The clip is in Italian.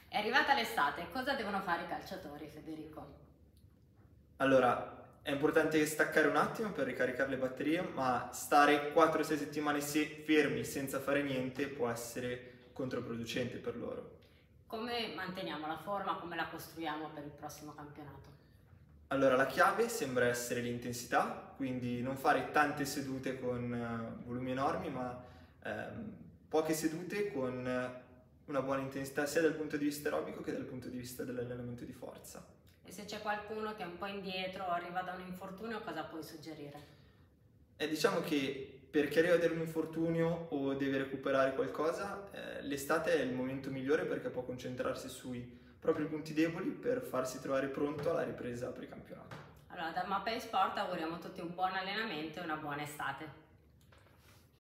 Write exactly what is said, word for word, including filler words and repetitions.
È arrivata l'estate, cosa devono fare i calciatori, Federico? Allora, è importante staccare un attimo per ricaricare le batterie, ma stare quattro sei settimane se- fermi senza fare niente può essere controproducente per loro. Come manteniamo la forma, come la costruiamo per il prossimo campionato? Allora, la chiave sembra essere l'intensità, quindi non fare tante sedute con eh, volumi enormi, ma ehm, poche sedute con eh, una buona intensità sia dal punto di vista aerobico che dal punto di vista dell'allenamento di forza. E se c'è qualcuno che è un po' indietro o arriva da un infortunio, cosa puoi suggerire? E diciamo che per chi arriva da un infortunio o deve recuperare qualcosa, eh, l'estate è il momento migliore perché può concentrarsi sui propri punti deboli per farsi trovare pronto alla ripresa precampionato. Allora, da Mapei Sport auguriamo a tutti un buon allenamento e una buona estate.